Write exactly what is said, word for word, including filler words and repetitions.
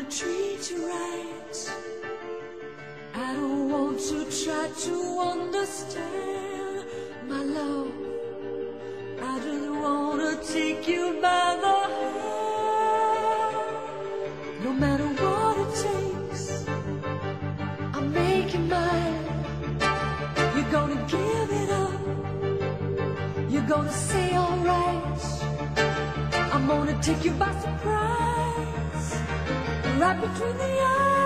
treat you right. I don't want to try to understand, my love. I just wanna take you by the hand. No matter what it takes, I'll make you mine. You're gonna give it up. You're gonna say alright. I'm gonna take you by surprise, right between the eyes.